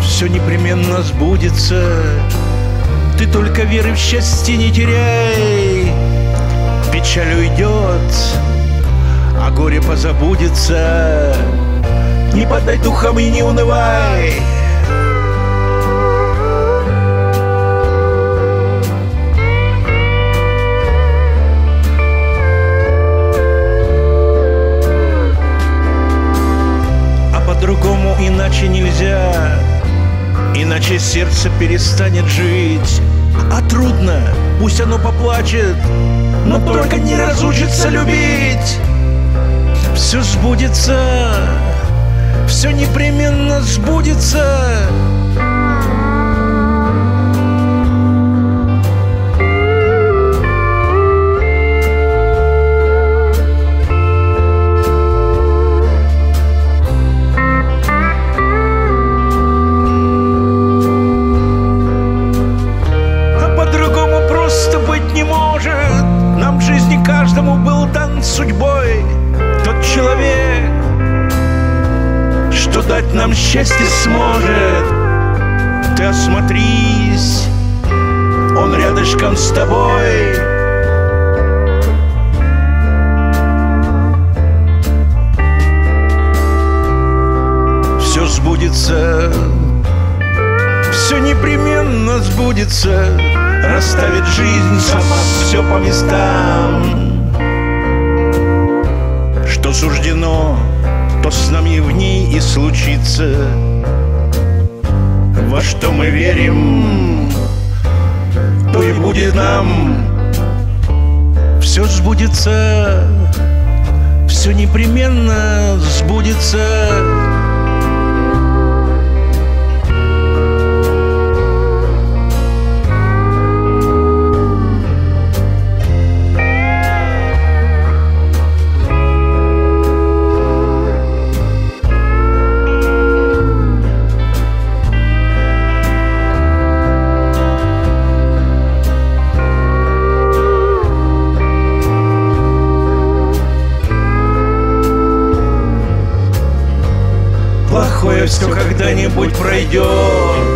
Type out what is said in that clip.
все непременно сбудется. Ты только веры в счастье не теряй. Печаль уйдет, а горе позабудется. Не падай духом и не унывай. А по-другому иначе нельзя, иначе сердце перестанет жить. А трудно, пусть оно поплачет, но только не разучится любить. Все сбудется, все непременно сбудется. Нам в жизни каждому был дан судьбой тот человек, что дать нам счастье сможет. Ты осмотрись, он рядышком с тобой. Все сбудется, все непременно сбудется. Расставит жизнь сама все по местам. Что суждено, то с нами в ней и случится. Во что мы верим, то и будет нам. Все сбудется, все непременно сбудется. Плохое все когда-нибудь пройдет,